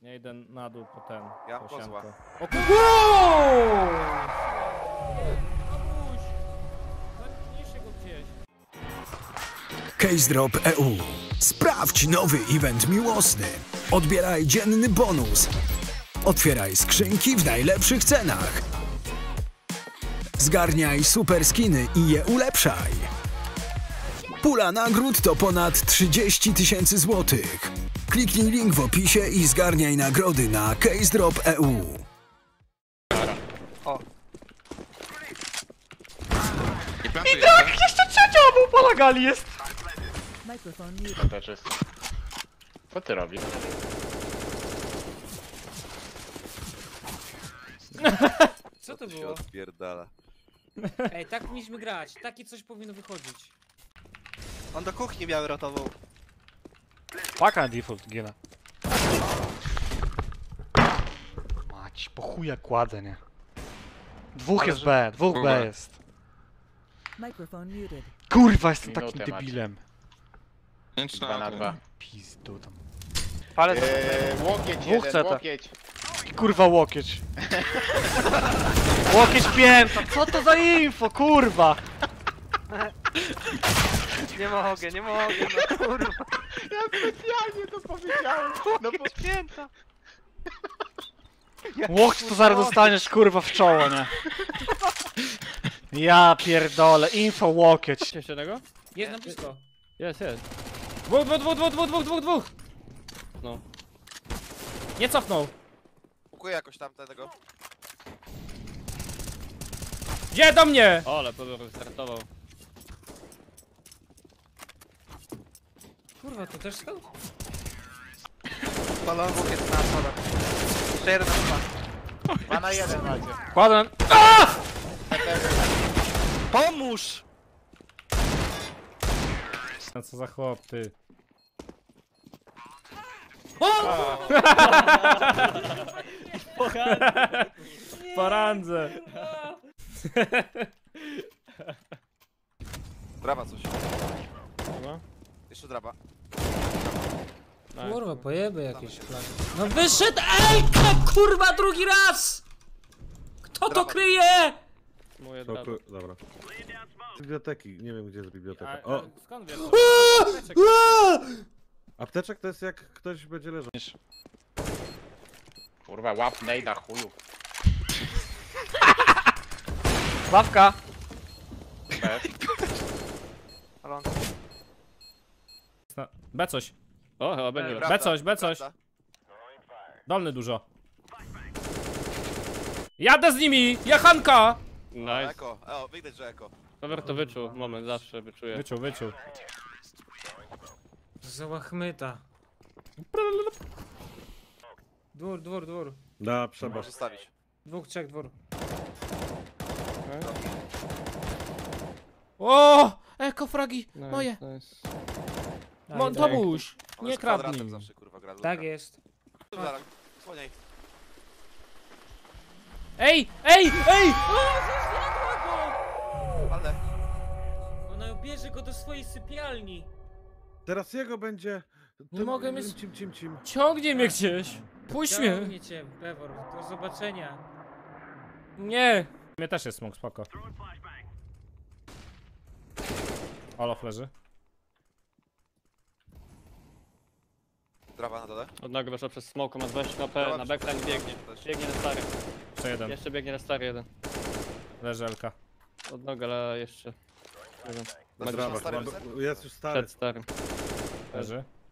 Ja idę na dół po ten. Ja po kozła. sianko. O kurwa! Abuś! Zaniesie go gdzieś. Case Drop EU. Sprawdź nowy event miłosny. Odbieraj dzienny bonus. Otwieraj skrzynki w najlepszych cenach. Zgarniaj super skiny i je ulepszaj. Pula nagród to ponad 30 000 złotych. Kliknij link w opisie i zgarniaj nagrody na Case Drop EU. O. I tak, jeszcze trzecia obupa gali jest! Microphone muted. To też jest. Co ty robisz? Co to się było? odpierdala. Ej, tak mieliśmy grać. Takie coś powinno wychodzić. On do kuchni miał rotował. Paka na default ginę. Mać, po chuja kładę, nie? Dwóch jest B, dwóch B jest. Microphone muted. Kurwa, jestem Minutę takim macie. debilem. 2 na 2. Pizdu tam. Ale Łokieć Dwóch jeden, CT. łokieć. Kurwa, łokieć. Łokieć pięta, co to za info, kurwa? nie mogę, nie mogę, no kurwa. Ja specjalnie to powiedziałem. No bo Święta. Łokcie to zaraz dostaniesz, kurwa, w czoło, nie? Ja pierdolę, info łokieć. Jeszcze jednego? Jest na blisko. Jest, jest. Dwóch! No. Nie cofnął. Kukuję jakoś tam tego. Gdzie do mnie? O, ale Paweł wystartował. Kurwa, to też skał? Balon bukiet na schodach. Jeszcze jeden na dwa. 2 na 1 macie. Kładę. Pomóż! No co za chłop, ty. Po randze. Draba coś. Dobra. Jeszcze draba. Nice. Kurwa, pojeby jakieś plany. No wyszedł! Ej, kurwa, drugi raz! Kto to Brawo. kryje? Moje drabo. Dobra. Z biblioteki, nie wiem gdzie jest biblioteka. A, O, skąd wiesz? apteczek to jest jak ktoś będzie leżał. Kurwa, łap nejda chuju. Ławka. B coś. O, chyba będzie. Prawda, B coś, B coś. prawda. Dolny dużo. Jadę z nimi! Jachanka! No, eko. O, widać, że eko. Paweł to wyczuł, moment, zawsze wyczuję. Wyczuł. Za łachmyta. Dwór. Da, trzeba. Możesz stawić. Dwóch, trzech, dwór. O! Ekofragi! Moje! Nice. Tobuś! Ona Nie z kwadratem kradnij. zawsze, kurwa, gra. Tak jest. Zaraz, słoniaj. Ej! Ale. Ona bierze go do swojej sypialni. Teraz jego będzie. Nie mogę mieć- Cim. Ciągnie mnie gdzieś! Puść mnie! Ciągnie cię, Pewor. Do zobaczenia. Nie! Mnie też jest smok, spoko. Olaf leży. Drawa na dole. Od nogi weszła przez smoke, ma 20 HP, na backline biegnie. Biegnie na stary. Jeszcze jeden. Jeszcze biegnie na stary jeden. Leży Elka. Od nogi, ale jeszcze. Jeden. Znaczy, Ma na gdzieś starym Jest już stary. przed starym. Leży.